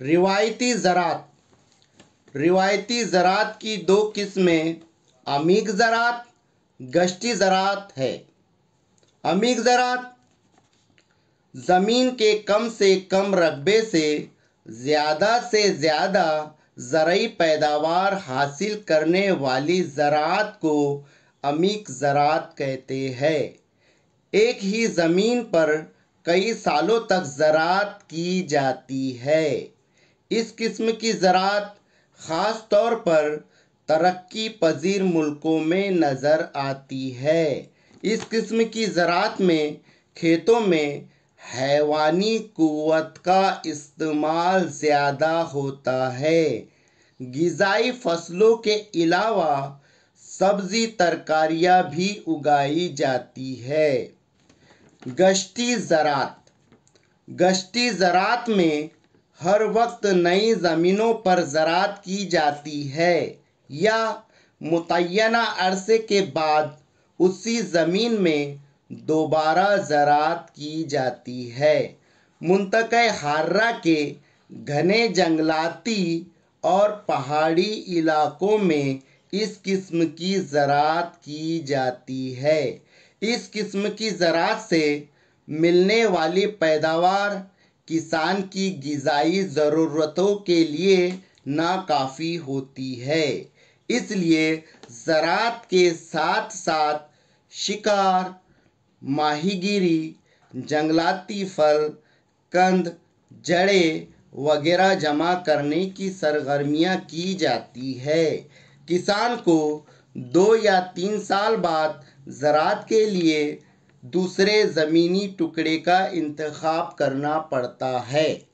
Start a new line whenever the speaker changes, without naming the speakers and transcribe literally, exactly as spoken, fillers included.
रिवायती ज़रात। रिवायती ज़रात की दो किस्में अमीक ज़रात, गश्ती ज़रात है। अमीक ज़रात ज़मीन के कम से कम रकबे से ज़्यादा से ज़्यादा ज़रई पैदावार हासिल करने वाली ज़रात को अमीक ज़रात कहते हैं। एक ही ज़मीन पर कई सालों तक ज़रात की जाती है। इस किस्म की ज़रात ख़ास तौर पर तरक्की पजीर मुल्कों में नज़र आती है। इस किस्म की ज़रात में खेतों में हैवानी क़ुव्वत का इस्तेमाल ज़्यादा होता है। ग़िज़ाई फसलों के अलावा सब्ज़ी तरकारियाँ भी उगाई जाती है। गश्ती ज़रात। गश्ती ज़रात में हर वक्त नई ज़मीनों पर ज़रात की जाती है या मुतय्यना अरसे के बाद उसी ज़मीन में दोबारा ज़रात की जाती है। मुंतक़े हार्रा के घने जंगलाती और पहाड़ी इलाकों में इस किस्म की ज़रात की जाती है। इस किस्म की ज़रात से मिलने वाली पैदावार किसान की ग़िज़ाई ज़रूरतों के लिए नाकाफ़ी होती है। इसलिए ज़रात के साथ साथ शिकार, माहीगीरी, जंगलाती फल, कंद, जड़ें वगैरह जमा करने की सरगर्मियाँ की जाती है। किसान को दो या तीन साल बाद ज़रात के लिए दूसरे ज़मीनी टुकड़े का इंतख़ाब करना पड़ता है।